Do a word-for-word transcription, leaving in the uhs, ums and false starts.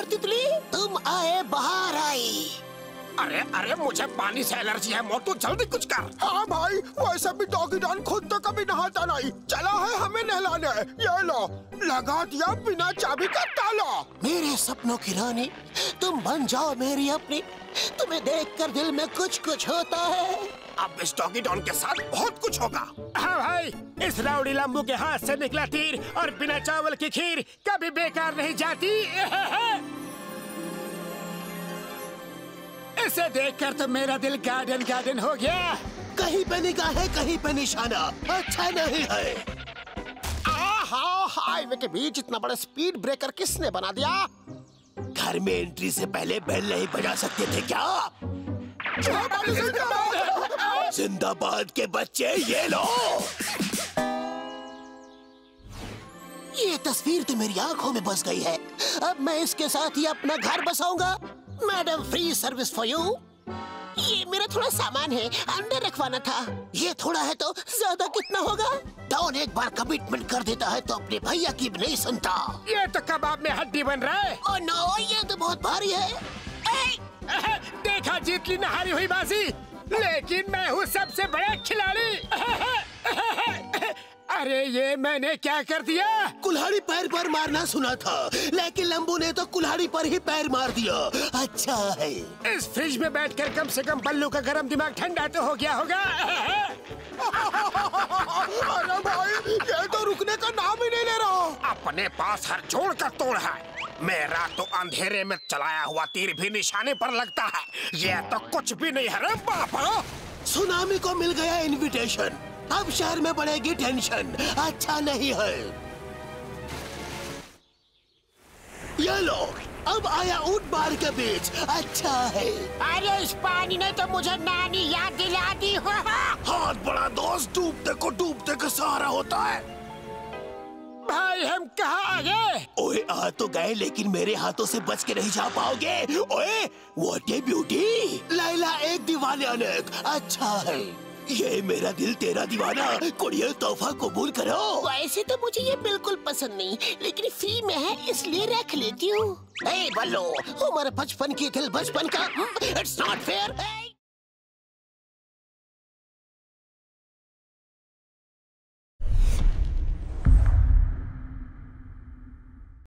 तितली, तुम आए बाहर आई। अरे अरे मुझे पानी से एलर्जी है मोटू, जल्दी कुछ कर। हाँ भाई, वैसे भी डॉगी डॉन खुद तो कभी नहाता नहीं, चला है हमें नहलाने। ये लो, लगा दिया बिना चाबी का ताला। मेरे सपनों की रानी, तुम बन जाओ मेरी अपनी। तुम्हें देखकर दिल में कुछ कुछ होता है। अब इस डॉगी डॉन के साथ बहुत कुछ होगा। हाँ भाई, इस राउडी लंबू के हाथ से निकला तीर और बिना चावल की खीर कभी बेकार नहीं जाती। इसे देखकर तो मेरा दिल गार्डन गार्डन हो गया। कहीं पे निगाह है, कहीं पे निशाना। अच्छा नहीं है। आहा, हाईवे के बीच इतना बड़ा स्पीड ब्रेकर किसने बना दिया? घर में एंट्री से पहले बेल नहीं बजा सकते थे क्या? जिंदाबाद के बच्चे, ये लो। ये तस्वीर तो मेरी आंखों में बस गई है। अब मैं इसके साथ ही अपना घर बसाऊंगा। Madam, free service for you. ये मेरा थोड़ा सामान है, अंदर रखवाना था। ये थोड़ा है तो ज्यादा कितना होगा? डॉन एक बार कमिटमेंट कर देता है तो अपने भैया की भी नहीं सुनता। ये तो कबाब में हड्डी बन रहा है। ओह नो, ये तो बहुत भारी है। ए! देखा, जीत ली ना हारी हुई बाजी, लेकिन मैं हूँ सबसे बड़ा खिलाड़ी। अरे ये मैंने क्या कर दिया? कुल्हाड़ी पैर पर मारना सुना था, लेकिन लंबू ने तो कुल्हाड़ी पर ही पैर मार दिया। अच्छा है। इस फ्रिज में बैठकर कम से कम बल्लू का गर्म दिमाग ठंडा तो हो गया होगा। अरे भाई, ये तो रुकने का नाम ही नहीं ले रहा। अपने पास हर जोड़ का तोड़ है। मेरा तो अंधेरे में चलाया हुआ तीर भी निशाने पर लगता है। ये तो कुछ भी नहीं है रे बाबा। सुनामी को मिल गया इनविटेशन। अब शहर में बढ़ेगी टेंशन। अच्छा नहीं है। ये लो, अब आया ऊंट बार के बीच। अच्छा है। अरे इस पानी ने तो मुझे नानी याद दिला दी। हाथ बड़ा दोस्त डूबते को डूबते का सहारा होता है। भाई हम कहाँ आ गए? ओए, आ तो गए, लेकिन मेरे हाथों से बच के नहीं जा पाओगे। ओए, व्हाट ए ब्यूटी। लैला एक दीवाने अनेक। अच्छा है। ये मेरा दिल तेरा दीवाना। कुड़िए, तोहफा कबूल करो। वैसे तो मुझे ये बिल्कुल पसंद नहीं, लेकिन फ्री में है इसलिए रख लेती हूँ। ए बल्लो, हमारे बचपन की दिल बचपन का। It's not fair.